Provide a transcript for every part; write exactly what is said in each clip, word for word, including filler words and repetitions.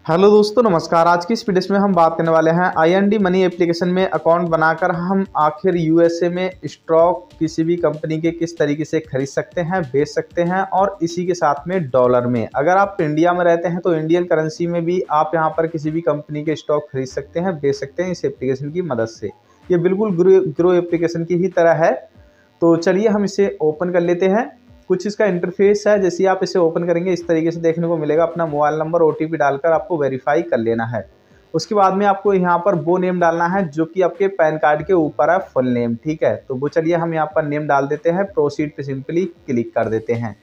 Hello दोस्तों, नमस्कार। आज की इस वीडियो में हम बात करने वाले हैं I N D money application में अकाउंट बनाकर हम आखिर यूएसए में स्टॉक किसी भी कंपनी के किस तरीके से खरीद सकते हैं, बेच सकते हैं और इसी के साथ में डॉलर में। अगर आप इंडिया में रहते हैं तो इंडियन करेंसी में भी आप यहां पर किसी भी कंपनी के स्टॉक खरीद सकते हैं, बेच सकते हैं इस एप्लीकेशन की मदद से। ये बिल्कुल ग्रो ग्रो एप्लीकेशन की ही तरह है। तो चलिए हम इसे ओपन कर लेते हैं। कुछ इसका इंटरफेस है, जैसे आप इसे ओपन करेंगे इस तरीके से देखने को मिलेगा। अपना मोबाइल नंबर ओटीपी डालकर आपको वेरीफाई कर लेना है। उसके बाद में आपको यहाँ पर वो नेम डालना है जो कि आपके पैन कार्ड के ऊपर है, फुल नेम। ठीक है, तो वो चलिए हम यहाँ पर नेम डाल देते हैं। प्रोसीड पे सिंपली क्लिक कर देते हैं।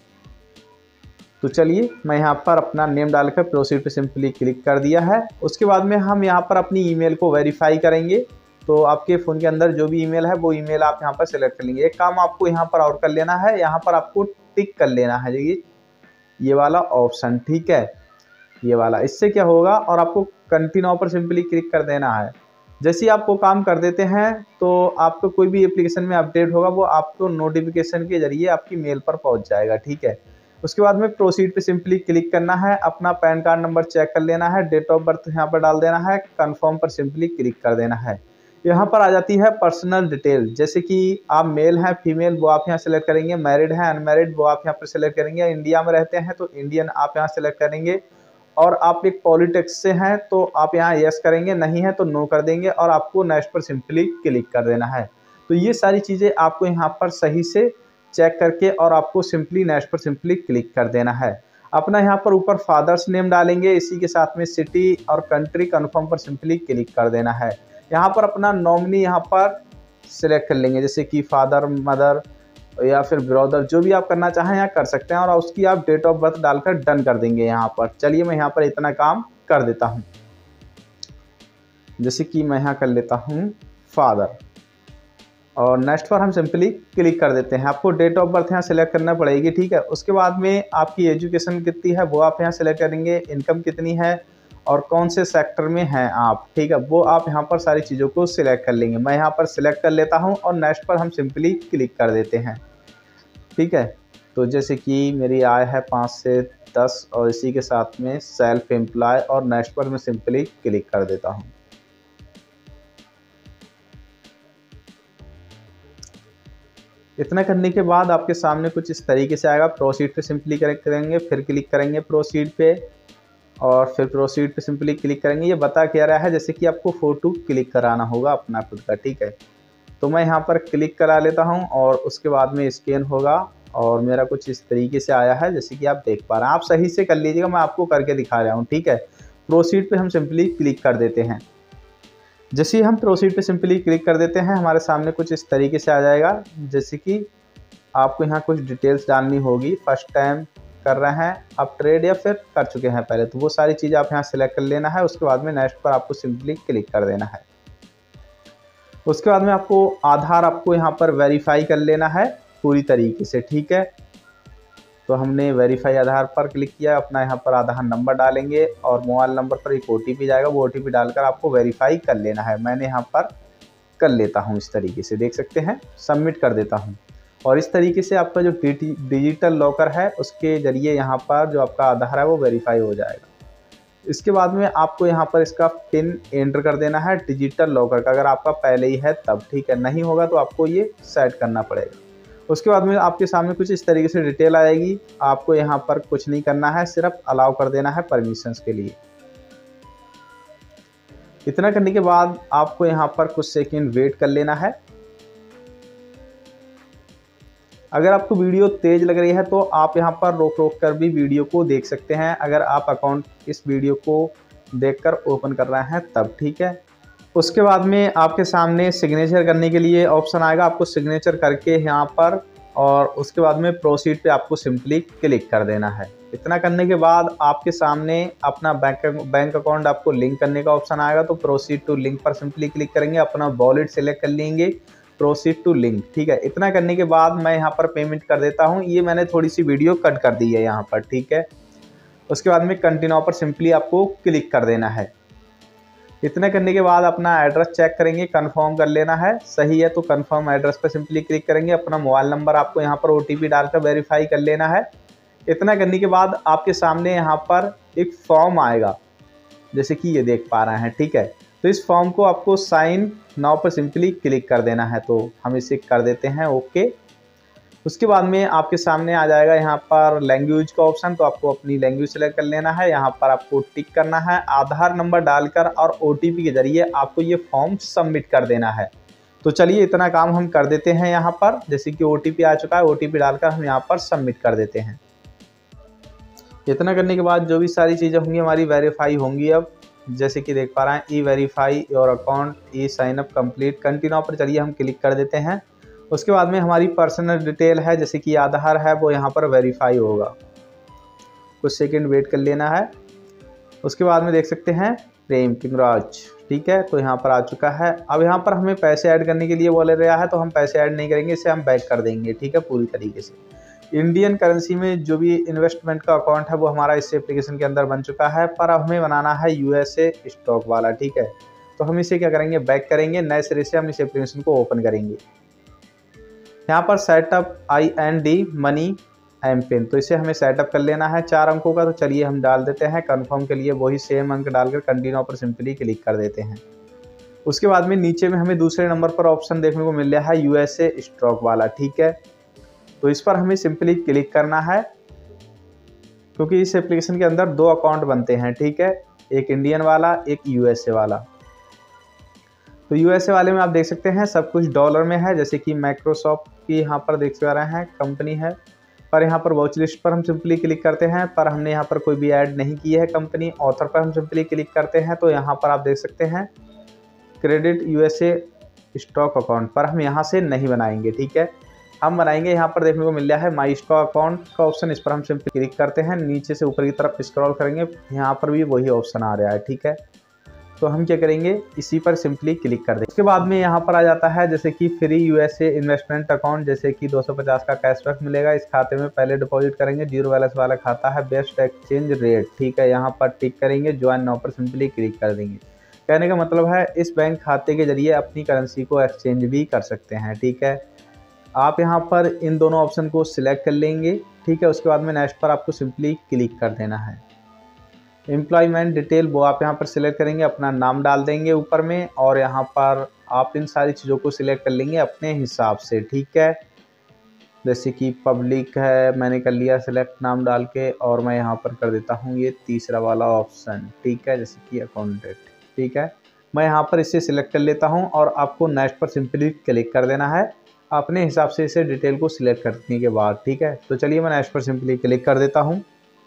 तो चलिए मैं यहाँ पर अपना नेम डालकर प्रोसीड पे सिंपली क्लिक कर दिया है। उसके बाद में हम यहाँ पर अपनी ईमेल को वेरीफाई करेंगे। तो आपके फ़ोन के अंदर जो भी ईमेल है वो ईमेल आप यहाँ पर सेलेक्ट कर लेंगे। एक काम आपको यहाँ पर और कर लेना है, यहाँ पर आपको टिक कर लेना है ये ये वाला ऑप्शन। ठीक है, ये वाला। इससे क्या होगा, और आपको कंटिन्यू पर सिंपली क्लिक कर देना है। जैसे ही आप वो काम कर देते हैं तो आपको कोई भी एप्लीकेशन में अपडेट होगा वो आपको नोटिफिकेशन के जरिए आपकी मेल पर पहुँच जाएगा। ठीक है, उसके बाद में प्रोसीड पे सिंपली क्लिक करना है। अपना पैन कार्ड नंबर चेक कर लेना है, डेट ऑफ बर्थ यहाँ पर डाल देना है, कन्फर्म पर सिंपली क्लिक कर देना है। यहाँ पर आ जाती है पर्सनल डिटेल, जैसे कि आप मेल हैं फीमेल वो आप यहाँ सेलेक्ट करेंगे, मैरिड हैं अनमैरिड वो आप यहाँ पर सेलेक्ट करेंगे, इंडिया में रहते हैं तो इंडियन आप यहाँ सेलेक्ट करेंगे, और आप एक पॉलिटिक्स से हैं तो आप यहाँ यस करेंगे, नहीं है तो नो कर देंगे, और आपको नेक्स्ट पर सिंपली क्लिक कर देना है। तो ये सारी चीज़ें आपको यहाँ पर सही से चेक करके और आपको सिंपली नेक्स्ट पर सिंपली क्लिक कर देना है। अपना यहाँ पर ऊपर फादर्स नेम डालेंगे, इसी के साथ में सिटी और कंट्री कन्फर्म पर सिंपली क्लिक कर देना है। यहाँ पर अपना नॉमिनी यहाँ पर सिलेक्ट कर लेंगे, जैसे कि फादर, मदर या फिर ब्रदर, जो भी आप करना चाहें यहाँ कर सकते हैं, और उसकी आप डेट ऑफ बर्थ डालकर डन कर देंगे यहाँ पर। चलिए मैं यहाँ पर इतना काम कर देता हूँ, जैसे कि मैं यहाँ कर लेता हूँ फादर, और नेक्स्ट पर हम सिंपली क्लिक कर देते हैं। आपको डेट ऑफ बर्थ यहाँ सेलेक्ट करना पड़ेगी। ठीक है, उसके बाद में आपकी एजुकेशन कितनी है वो आप यहाँ सेलेक्ट करेंगे, इनकम कितनी है और कौन से सेक्टर में हैं आप। ठीक है, वो आप यहाँ पर सारी चीज़ों को सिलेक्ट कर लेंगे। मैं यहाँ पर सिलेक्ट कर लेता हूँ और नेक्स्ट पर हम सिंपली क्लिक कर देते हैं। ठीक है, तो जैसे कि मेरी आय है पाँच से दस और इसी के साथ में सेल्फ एम्प्लॉय, और नेक्स्ट पर मैं सिंपली क्लिक कर देता हूँ। इतना करने के बाद आपके सामने कुछ इस तरीके से आएगा। प्रोसीड पे सिंपली क्लिक करेंगे, फिर क्लिक करेंगे प्रोसीड पे, और फिर प्रोसीड पे सिंपली क्लिक करेंगे। ये बता क्या रहा है, जैसे कि आपको फ़ोटो क्लिक कराना होगा अपना खुद का। ठीक है, तो मैं यहाँ पर क्लिक करा लेता हूँ और उसके बाद में स्कैन होगा, और मेरा कुछ इस तरीके से आया है जैसे कि आप देख पा रहे हैं। आप सही से कर लीजिएगा, मैं आपको करके दिखा रहा हूँ। ठीक है, प्रोसीड पे हम सिंपली क्लिक कर देते हैं। जैसे ही हम प्रोसीड पे सिंपली क्लिक कर देते हैं हमारे सामने कुछ इस तरीके से आ जाएगा, जैसे कि आपको यहाँ कुछ डिटेल्स डालनी होगी। फर्स्ट टाइम कर रहे हैं आप ट्रेड या फिर कर चुके हैं पहले, तो वो सारी चीज़ें आप यहाँ सेलेक्ट कर लेना है। उसके बाद में नेक्स्ट पर आपको सिंपली क्लिक कर देना है। उसके बाद में आपको आधार आपको यहाँ पर वेरीफाई कर लेना है पूरी तरीके से। ठीक है, तो हमने वेरीफाई आधार पर क्लिक किया। अपना यहाँ पर आधार नंबर डालेंगे और मोबाइल नंबर पर एक ओ टी पी जाएगा, वो ओ टी पी डालकर आपको वेरीफाई कर लेना है। मैंने यहाँ पर कर लेता हूँ इस तरीके से, देख सकते हैं, सबमिट कर देता हूँ। और इस तरीके से आपका जो डिजिटल लॉकर है उसके ज़रिए यहाँ पर जो आपका आधार है वो वेरीफाई हो जाएगा। इसके बाद में आपको यहाँ पर इसका पिन एंटर कर देना है डिजिटल लॉकर का, अगर आपका पहले ही है तब। ठीक है, नहीं होगा तो आपको ये सेट करना पड़ेगा। उसके बाद में आपके सामने कुछ इस तरीके से डिटेल आएगी। आपको यहाँ पर कुछ नहीं करना है, सिर्फ अलाउ कर देना है परमिशंस के लिए। इतना करने के बाद आपको यहाँ पर कुछ सेकंड वेट कर लेना है। अगर आपको वीडियो तेज लग रही है तो आप यहाँ पर रोक रोक कर भी वीडियो को देख सकते हैं, अगर आप अकाउंट इस वीडियो को देखकर ओपन कर रहे हैं तब। ठीक है, उसके बाद में आपके सामने सिग्नेचर करने के लिए ऑप्शन आएगा, आपको सिग्नेचर करके यहाँ पर, और उसके बाद में प्रोसीड पे आपको सिंपली क्लिक कर देना है। इतना करने के बाद आपके सामने अपना बैंक बैंक अकाउंट आपको लिंक करने का ऑप्शन आएगा, तो प्रोसीड टू लिंक पर सिंपली क्लिक करेंगे, अपना वॉलेट सेलेक्ट कर लेंगे, प्रोसीड टू लिंक। ठीक है, इतना करने के बाद मैं यहाँ पर पेमेंट कर देता हूँ। ये मैंने थोड़ी सी वीडियो कट कर दी है यहाँ पर। ठीक है, उसके बाद में कंटिन्यू पर सिंपली आपको क्लिक कर देना है। इतना करने के बाद अपना एड्रेस चेक करेंगे, कंफर्म कर लेना है, सही है तो कंफर्म एड्रेस पर सिंपली क्लिक करेंगे। अपना मोबाइल नंबर आपको यहाँ पर ओ टी पी डालकर वेरीफाई कर लेना है। इतना करने के बाद आपके सामने यहाँ पर एक फॉर्म आएगा, जैसे कि ये देख पा रहे हैं। ठीक है, तो इस फॉर्म को आपको साइन नाउ पर सिंपली क्लिक कर देना है, तो हम इसे कर देते हैं ओके। उसके बाद में आपके सामने आ जाएगा यहाँ पर लैंग्वेज का ऑप्शन, तो आपको अपनी लैंग्वेज सेलेक्ट कर लेना है। यहाँ पर आपको टिक करना है, आधार नंबर डालकर और ओटीपी के जरिए आपको ये फॉर्म सबमिट कर देना है। तो चलिए इतना काम हम कर देते हैं यहाँ पर। जैसे कि ओटीपी आ चुका है, ओटीपी डालकर हम यहाँ पर सबमिट कर देते हैं। इतना करने के बाद जो भी सारी चीज़ें होंगी हमारी वेरीफाई होंगी। अब जैसे कि देख पा रहे हैं e verify your account, e sign up complete, continue पर चलिए हम क्लिक कर देते हैं। उसके बाद में हमारी पर्सनल डिटेल है जैसे कि आधार है वो यहाँ पर वेरीफाई होगा, कुछ सेकंड वेट कर लेना है। उसके बाद में देख सकते हैं प्रेम किंगराज। ठीक है, तो यहाँ पर आ चुका है। अब यहाँ पर हमें पैसे ऐड करने के लिए बोले रहा है, तो हम पैसे ऐड नहीं करेंगे, इसे हम बैक कर देंगे। ठीक है, पूरी तरीके से इंडियन करेंसी में जो भी इन्वेस्टमेंट का अकाउंट है वो हमारा इस एप्लीकेशन के अंदर बन चुका है, पर अब हमें बनाना है यूएसए स्टॉक वाला। ठीक है, तो हम इसे क्या करेंगे, बैक करेंगे, नए सिरे से हम इस एप्लीकेशन को ओपन करेंगे। यहाँ पर setup I N D money M pin, तो इसे हमें सेटअप कर लेना है चार अंकों का। तो चलिए हम डाल देते हैं कंफर्म के लिए, वही सेम अंक डालकर कंटिन्यू पर सिंपली क्लिक कर देते हैं। उसके बाद में नीचे में हमें दूसरे नंबर पर ऑप्शन देखने को मिल रहा है यूएसए स्टॉक वाला। ठीक है, तो इस पर हमें सिंपली क्लिक करना है, क्योंकि इस एप्लीकेशन के अंदर दो अकाउंट बनते हैं। ठीक है, एक इंडियन वाला, एक यूएसए वाला। तो यूएसए वाले में आप देख सकते हैं सब कुछ डॉलर में है, जैसे कि माइक्रोसॉफ्ट की यहाँ पर देख पा रहे हैं कंपनी है। पर यहाँ पर वॉच लिस्ट पर हम सिंपली क्लिक करते हैं, पर हमने यहाँ पर कोई भी ऐड नहीं की है कंपनी। ऑथर पर हम सिंपली क्लिक करते हैं, तो यहाँ पर आप देख सकते हैं क्रेडिट यूएसए स्टॉक अकाउंट पर हम यहाँ से नहीं बनाएंगे। ठीक है, हम बनाएंगे यहाँ पर देखने को मिल रहा है माई स्टॉक अकाउंट का ऑप्शन, इस पर हम सिंपली क्लिक करते हैं। नीचे से ऊपर की तरफ स्क्रॉल करेंगे, यहाँ पर भी वही ऑप्शन आ रहा है। ठीक है, तो हम क्या करेंगे, इसी पर सिंपली क्लिक कर देंगे। उसके बाद में यहाँ पर आ जाता है जैसे कि फ्री यूएसए इन्वेस्टमेंट अकाउंट, जैसे कि दो सौ पचास का कैशबैक मिलेगा। इस खाते में पहले डिपॉजिट करेंगे, जीरो बैलेंस वाला खाता है, बेस्ट एक्सचेंज रेट। ठीक है, यहाँ पर टिक करेंगे, ज्वाइन नाउ पर सिंपली क्लिक कर देंगे। कहने का मतलब है इस बैंक खाते के जरिए अपनी करेंसी को एक्सचेंज भी कर सकते हैं। ठीक है, आप यहाँ पर इन दोनों ऑप्शन को सिलेक्ट कर लेंगे। ठीक है, उसके बाद में नेक्स्ट पर आपको सिंपली क्लिक कर देना है। एम्प्लॉयमेंट डिटेल वो आप यहाँ पर सिलेक्ट करेंगे, अपना नाम डाल देंगे ऊपर में, और यहाँ पर आप इन सारी चीज़ों को सिलेक्ट कर लेंगे अपने हिसाब से। ठीक है, जैसे कि पब्लिक है, मैंने कर लिया सिलेक्ट नाम डाल के, और मैं यहाँ पर कर देता हूँ ये तीसरा वाला ऑप्शन। ठीक है, जैसे कि अकाउंटेंट। ठीक है, मैं यहाँ पर इसे सिलेक्ट कर लेता हूँ, और आपको नेक्स्ट पर सिंपली क्लिक कर देना है अपने हिसाब से इसे डिटेल को सिलेक्ट करने के बाद। ठीक है, तो चलिए मैं नेक्स्ट पर सिंपली क्लिक कर देता हूँ।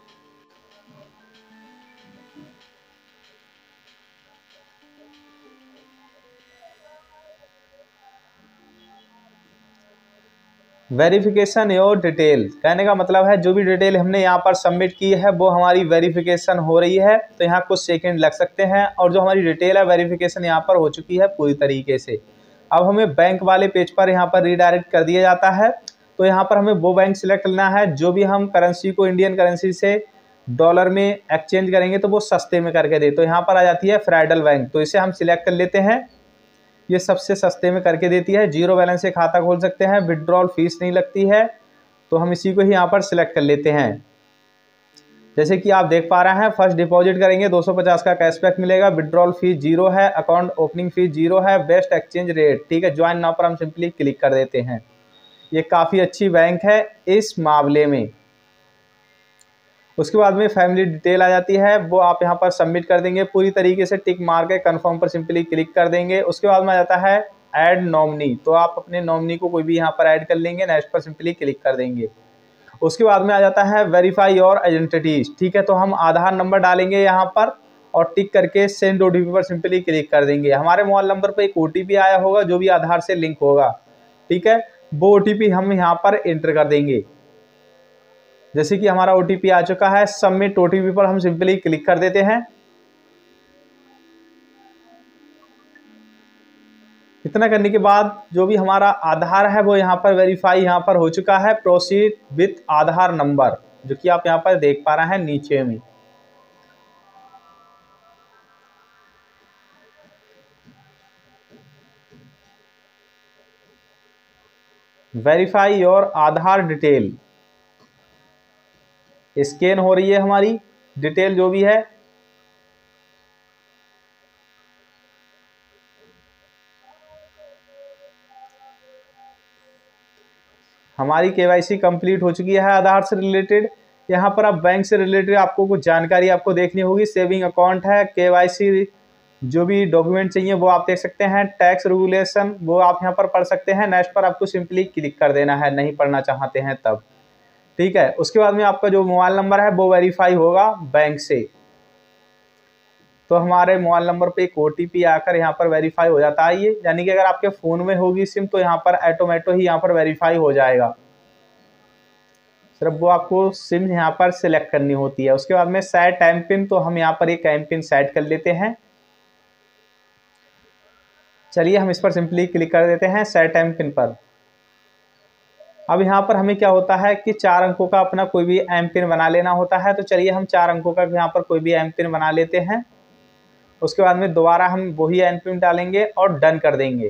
वेरिफिकेशन योर डिटेल, कहने का मतलब है जो भी डिटेल हमने यहाँ पर सबमिट की है वो हमारी वेरिफिकेशन हो रही है, तो यहाँ कुछ सेकंड लग सकते हैं। और जो हमारी डिटेल है वेरिफिकेशन यहाँ पर हो चुकी है पूरी तरीके से। अब हमें बैंक वाले पेज पर यहाँ पर रीडायरेक्ट कर दिया जाता है, तो यहाँ पर हमें वो बैंक सिलेक्ट करना है जो भी हम करेंसी को इंडियन करेंसी से डॉलर में एक्सचेंज करेंगे तो वो सस्ते में करके दे। तो यहाँ पर आ जाती है फेडरल बैंक, तो इसे हम सिलेक्ट कर लेते हैं। ये सबसे सस्ते में करके देती है, जीरो बैलेंस से खाता खोल सकते हैं, विड्रॉल फीस नहीं लगती है, तो हम इसी को ही यहाँ पर सिलेक्ट कर लेते हैं। जैसे कि आप देख पा रहे हैं फर्स्ट डिपॉजिट करेंगे दो सौ पचास का कैशबैक मिलेगा, विड्रॉल फीस जीरो है, अकाउंट ओपनिंग फीस जीरो है, बेस्ट एक्सचेंज रेट। ठीक है, ज्वाइन नाउ पर हम सिंपली क्लिक कर देते हैं। ये काफ़ी अच्छी बैंक है इस मामले में। उसके बाद में फैमिली डिटेल आ जाती है, वो आप यहाँ पर सबमिट कर देंगे पूरी तरीके से, टिक मार के कन्फर्म पर सिंपली क्लिक कर देंगे। उसके बाद में आ जाता है ऐड नॉमिनी, तो आप अपने नॉमिनी को कोई भी यहाँ पर ऐड कर लेंगे, नेक्स्ट पर सिंपली क्लिक कर देंगे। उसके बाद में आ जाता है वेरीफाई योर आइडेंटिटीज। ठीक है, तो हम आधार नंबर डालेंगे यहाँ पर और टिक करके सेंड ओटीपी पर सिंपली क्लिक कर देंगे। हमारे मोबाइल नंबर पर एक ओटीपी आया होगा जो भी आधार से लिंक होगा। ठीक है, वो ओटीपी हम यहाँ पर एंटर कर देंगे। जैसे कि हमारा ओटीपी आ चुका है, सबमिट ओटीपी पर हम सिंपली क्लिक कर देते हैं। इतना करने के बाद जो भी हमारा आधार है वो यहाँ पर वेरीफाई यहाँ पर हो चुका है। प्रोसीड विथ आधार नंबर, जो कि आप यहाँ पर देख पा रहे हैं नीचे में। Verify your Aadhaar detail, scan हो रही है हमारी डिटेल जो भी है। हमारी केवाईसी कंप्लीट हो चुकी है आधार से रिलेटेड। यहाँ पर आप बैंक से रिलेटेड आपको कुछ जानकारी आपको देखनी होगी। सेविंग अकाउंट है, केवाईसी जो भी डॉक्यूमेंट चाहिए वो आप देख सकते हैं, टैक्स रेगुलेशन वो आप यहाँ पर पढ़ सकते हैं। नेक्स्ट पर आपको सिंपली क्लिक कर देना है, नहीं पढ़ना चाहते हैं तब, ठीक है। उसके बाद में आपका जो मोबाइल नंबर है वो वेरीफाई होगा बैंक से, तो हमारे मोबाइल नंबर पे एक ओटीपी आकर यहाँ पर वेरीफाई हो जाता है ये, यानी कि अगर आपके फ़ोन में होगी सिम तो यहाँ पर ऑटोमेटो ही यहाँ पर वेरीफाई हो जाएगा। सिर्फ वो आपको सिम यहाँ पर सिलेक्ट करनी होती है। उसके बाद में सेट एम पिन, तो हम यहाँ पर एक एम पिन सेट कर लेते हैं। चलिए हम इस पर सिंपली क्लिक कर देते हैं सेट एम पिन पर। अब यहाँ पर हमें क्या होता है कि चार अंकों का अपना कोई भी एम पिन बना लेना होता है। तो चलिए हम चार अंकों का यहाँ पर कोई भी एम पिन बना लेते हैं। उसके बाद में दोबारा हम वही एम पिन डालेंगे और डन कर देंगे।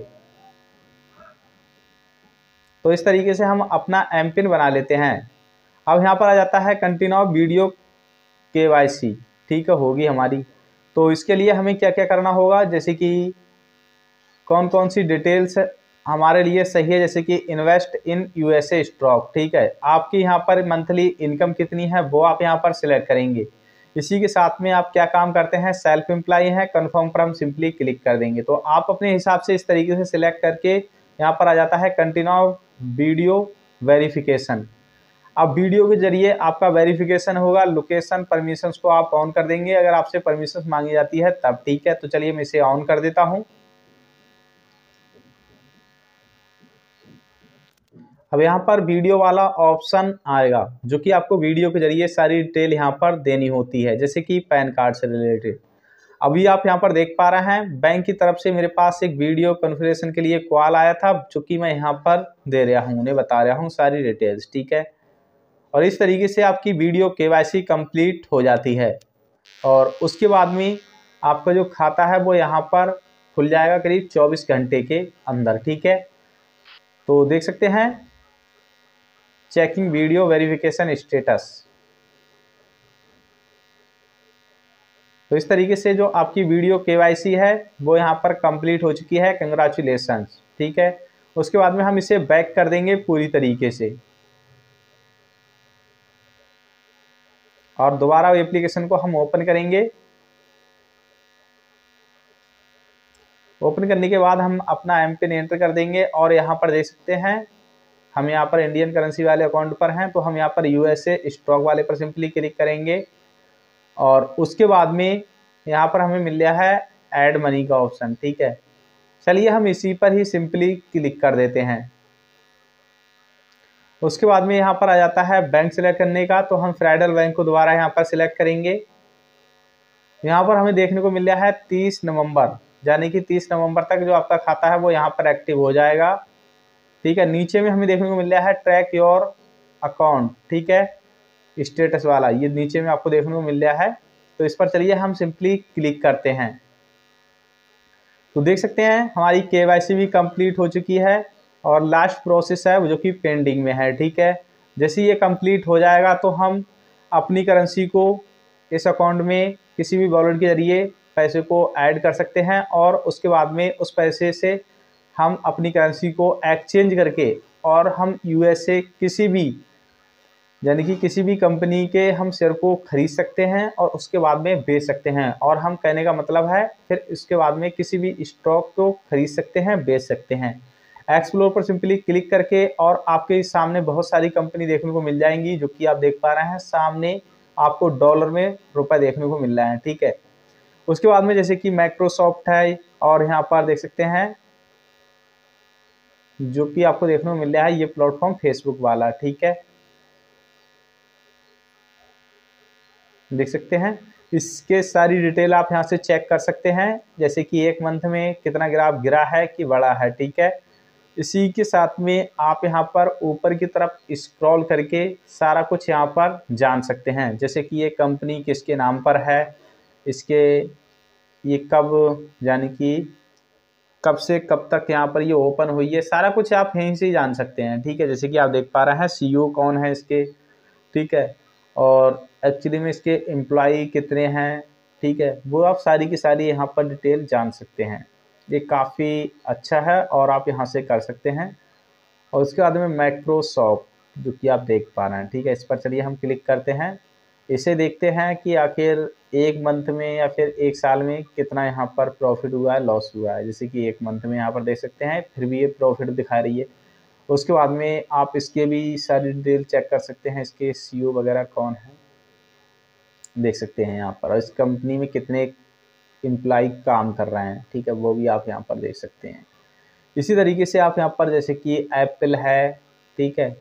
तो इस तरीके से हम अपना एम पिन बना लेते हैं। अब यहाँ पर आ जाता है कंटिन्यू वीडियो केवाईसी, ठीक है, होगी हमारी। तो इसके लिए हमें क्या क्या करना होगा, जैसे कि कौन कौन सी डिटेल्स हमारे लिए सही है, जैसे कि इन्वेस्ट इन यूएसए स्टॉक, ठीक है। आपकी यहाँ पर मंथली इनकम कितनी है वो आप यहाँ पर सिलेक्ट करेंगे। इसी के साथ में आप क्या काम करते हैं, सेल्फ एम्प्लॉय है, कन्फर्म पर हम सिंपली क्लिक कर देंगे। तो आप अपने हिसाब से इस तरीके से सिलेक्ट करके यहाँ पर आ जाता है कंटिन्यू वीडियो वेरिफिकेशन। अब वीडियो के जरिए आपका वेरिफिकेशन होगा। लोकेशन परमिशंस को आप ऑन कर देंगे, अगर आपसे परमिशंस मांगी जाती है तब, ठीक है। तो चलिए मैं इसे ऑन कर देता हूँ। अब यहाँ पर वीडियो वाला ऑप्शन आएगा जो कि आपको वीडियो के जरिए सारी डिटेल यहाँ पर देनी होती है, जैसे कि पैन कार्ड से रिलेटेड। अभी आप यहाँ पर देख पा रहे हैं बैंक की तरफ से मेरे पास एक वीडियो कॉन्फ़िगरेशन के लिए कॉल आया था, जो कि मैं यहाँ पर दे रहा हूँ, उन्हें बता रहा हूँ सारी डिटेल्स, ठीक है। और इस तरीके से आपकी वीडियो केवाईसी कंप्लीट हो जाती है और उसके बाद में आपका जो खाता है वो यहाँ पर खुल जाएगा करीब चौबीस घंटे के अंदर, ठीक है। तो देख सकते हैं चेकिंग वीडियो वेरिफिकेशन स्टेटस। तो इस तरीके से जो आपकी वीडियो केवाईसी है वो यहाँ पर कंप्लीट हो चुकी है, कंग्रेचुलेशंस, ठीक है। उसके बाद में हम इसे बैक कर देंगे पूरी तरीके से और दोबारा एप्लीकेशन को हम ओपन करेंगे। ओपन करने के बाद हम अपना एम पिन एंटर कर देंगे और यहाँ पर देख सकते हैं हम यहाँ पर इंडियन करेंसी वाले अकाउंट पर हैं, तो हम यहाँ पर यूएसए स्टॉक वाले पर सिंपली क्लिक करेंगे और उसके बाद में यहाँ पर हमें मिल गया है ऐड मनी का ऑप्शन, ठीक है। चलिए हम इसी पर ही सिंपली क्लिक कर देते हैं। उसके बाद में यहाँ पर आ जाता है बैंक सिलेक्ट करने का, तो हम फेडरल बैंक को दोबारा यहाँ पर सिलेक्ट करेंगे। यहाँ पर हमें देखने को मिल रहा है तीस नवंबर, यानी कि तीस नवंबर तक जो आपका खाता है वो यहाँ पर एक्टिव हो जाएगा, ठीक है। नीचे में हमें देखने को मिल रहा है ट्रैक योर अकाउंट, ठीक है, स्टेटस वाला, ये नीचे में आपको देखने को मिल रहा है। तो इस पर चलिए हम सिंपली क्लिक करते हैं। तो देख सकते हैं हमारी केवाईसी भी कंप्लीट हो चुकी है और लास्ट प्रोसेस है जो कि पेंडिंग में है, ठीक है। जैसे ये कंप्लीट हो जाएगा तो हम अपनी करेंसी को इस अकाउंट में किसी भी वॉलेट के जरिए पैसे को ऐड कर सकते हैं और उसके बाद में उस पैसे से हम अपनी करेंसी को एक्सचेंज करके और हम यूएसए किसी भी यानी कि किसी भी कंपनी के हम शेयर को खरीद सकते हैं और उसके बाद में बेच सकते हैं। और हम कहने का मतलब है फिर इसके बाद में किसी भी स्टॉक को खरीद सकते हैं, बेच सकते हैं। एक्सप्लोर पर सिंपली क्लिक करके और आपके सामने बहुत सारी कंपनी देखने को मिल जाएंगी, जो कि आप देख पा रहे हैं सामने आपको डॉलर में रुपए देखने को मिल रहा है, ठीक है। उसके बाद में जैसे कि माइक्रोसॉफ्ट है और यहाँ पर देख सकते हैं जो कि आपको देखने को मिल रहा है ये प्लेटफॉर्म फेसबुक वाला, ठीक है, देख सकते हैं। इसके सारी डिटेल आप यहाँ से चेक कर सकते हैं, जैसे कि एक मंथ में कितना ग्राफ गिरा है कि बढ़ा है, ठीक है। इसी के साथ में आप यहाँ पर ऊपर की तरफ स्क्रॉल करके सारा कुछ यहाँ पर जान सकते हैं, जैसे कि ये कंपनी किसके नाम पर है, इसके ये कब यानी कि कब से कब तक यहाँ पर ये ओपन हुई है, सारा कुछ आप यहीं से ही जान सकते हैं, ठीक है। जैसे कि आप देख पा रहे हैं सीईओ कौन है इसके, ठीक है, और एक्चुअली में इसके एम्प्लॉई कितने हैं, ठीक है, वो आप सारी की सारी यहाँ पर डिटेल जान सकते हैं। ये काफ़ी अच्छा है और आप यहाँ से कर सकते हैं। और उसके बाद में माइक्रोसॉफ्ट जो कि आप देख पा रहे हैं, ठीक है। इस पर चलिए हम क्लिक करते हैं, इसे देखते हैं कि आखिर एक मंथ में या फिर एक साल में कितना यहाँ पर प्रॉफिट हुआ है, लॉस हुआ है। जैसे कि एक मंथ में यहाँ पर देख सकते हैं, फिर भी ये प्रॉफिट दिखा रही है। उसके बाद में आप इसके भी सारी डिटेल चेक कर सकते हैं, इसके सीईओ वगैरह कौन है देख सकते हैं यहाँ पर, और इस कंपनी में कितने एम्प्लॉय काम कर रहे हैं, ठीक है, वो भी आप यहाँ पर देख सकते हैं। इसी तरीके से आप यहाँ पर जैसे कि एप्पल है, ठीक है,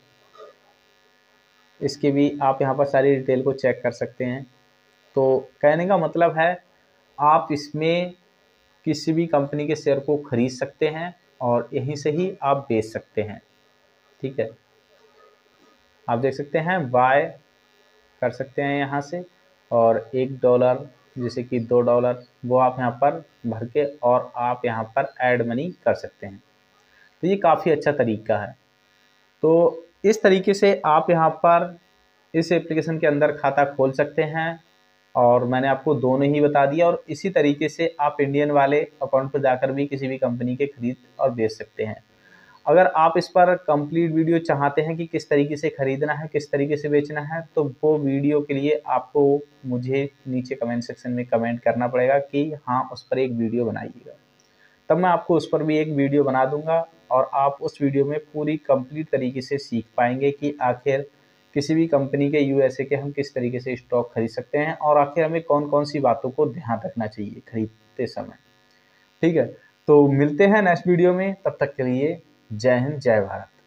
इसके भी आप यहाँ पर सारी डिटेल को चेक कर सकते हैं। तो कहने का मतलब है आप इसमें किसी भी कंपनी के शेयर को खरीद सकते हैं और यहीं से ही आप बेच सकते हैं, ठीक है। आप देख सकते हैं बाय कर सकते हैं यहाँ से, और एक डॉलर जैसे कि दो डॉलर वो आप यहाँ पर भर के और आप यहाँ पर ऐड मनी कर सकते हैं। तो ये काफ़ी अच्छा तरीका है। तो इस तरीके से आप यहाँ पर इस एप्लीकेशन के अंदर खाता खोल सकते हैं, और मैंने आपको दोनों ही बता दिया। और इसी तरीके से आप इंडियन वाले अकाउंट पर जाकर भी किसी भी कंपनी के खरीद और बेच सकते हैं। अगर आप इस पर कंप्लीट वीडियो चाहते हैं कि किस तरीके से खरीदना है, किस तरीके से बेचना है, तो वो वीडियो के लिए आपको मुझे नीचे कमेंट सेक्शन में कमेंट करना पड़ेगा कि हाँ उस पर एक वीडियो बनाइएगा, तब मैं आपको उस पर भी एक वीडियो बना दूंगा और आप उस वीडियो में पूरी कंप्लीट तरीके से सीख पाएंगे कि आखिर किसी भी कंपनी के यूएसए के हम किस तरीके से स्टॉक खरीद सकते हैं, और आखिर हमें कौन कौन सी बातों को ध्यान रखना चाहिए खरीदते समय, ठीक है। तो मिलते हैं नेक्स्ट वीडियो में, तब तक के लिए जय हिंद जय भारत।